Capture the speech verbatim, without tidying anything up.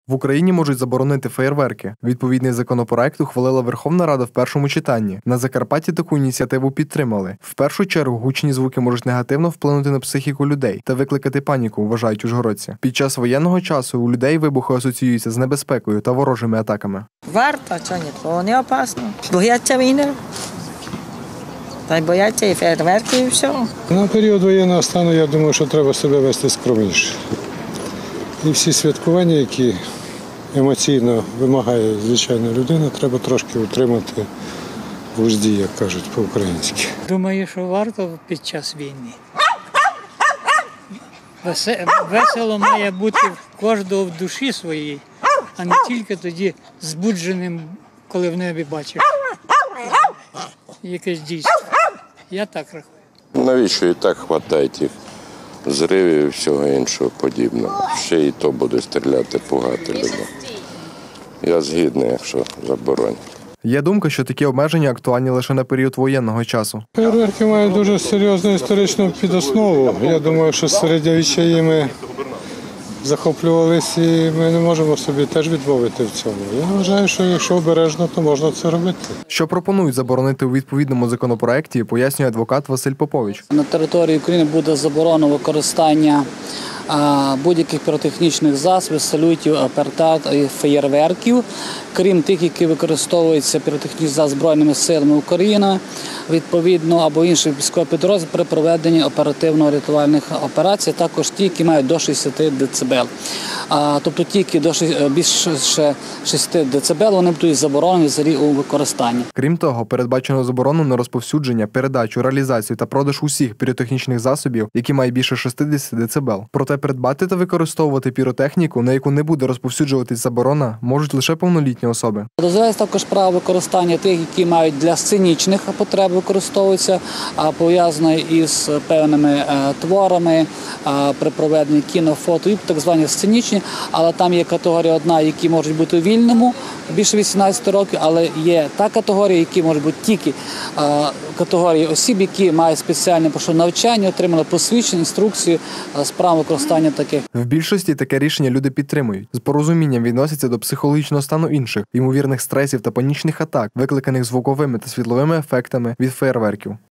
В Україні можуть заборонити феєрверки. Відповідний законопроект ухвалила Верховна Рада в першому читанні. На Закарпатті таку ініціативу підтримали. В першу чергу гучні звуки можуть негативно вплинути на психіку людей та викликати паніку, вважають ужгородці. Під час воєнного часу у людей вибухи асоціюються з небезпекою та ворожими атаками. Варто, що ні, то не опасно. Бояться війни. Та й бояться і фейерверки, і все. На період воєнного стану, я думаю, що треба себе вести скромніше. І всі святкування, які емоційно вимагає звичайна людина, треба трошки утримати в узді, як кажуть по-українськи. Думаю, що варто під час війни. Весело має бути в кожного в душі своїй, а не тільки тоді збудженим, коли в небі бачиш якесь дійство. Я так рахую. Навіщо і так вистачає тих зривів і всього іншого подібного. Ще і то буде стріляти, пугати людей. Я згідний, якщо заборонять. Є думка, що такі обмеження актуальні лише на період воєнного часу. Фейерверки мають дуже серйозну історичну підоснову. Я думаю, що середньовіччя ми захоплювалися і ми не можемо собі теж відмовити в цьому. Я вважаю, що якщо обережно, то можна це робити. Що пропонують заборонити у відповідному законопроекті, пояснює адвокат Василь Попович. На території України буде заборонено використання будь-яких піротехнічних засобів, салютів, петард і феєрверків, крім тих, які використовуються піротехнічні засоби Збройними силами України, відповідно, або інших військових підрозділів при проведенні оперативно-рятувальних операцій, також ті, які мають до шістдесят децибел. Тобто ті, які до більше шістдесят децибел, вони будуть заборонені взагалі у використанні. Крім того, передбачено заборону на розповсюдження, передачу, реалізацію та продаж усіх піротехнічних засобів, які мають більше шістдесят децибел. Проте придбати та використовувати піротехніку, на яку не буде розповсюджуватись заборона, можуть лише повнолітні особи. Дозволяється також право використання тих, які мають для сценічних потреб використовуються, пов'язано із певними творами при проведенні кіно, фото і так звані сценічні, але там є категорія одна, які можуть бути у вільному, більше вісімнадцяти років, але є та категорія, які можуть бути тільки категорії осіб, які мають спеціальне навчання, отримали посвідчення, інструкцію з правом використання таких. В більшості таке рішення люди підтримують. З порозумінням відносяться до психологічного стану інших, ймовірних стресів та панічних атак, викликаних звуковими та світловими ефектами від феєрверків.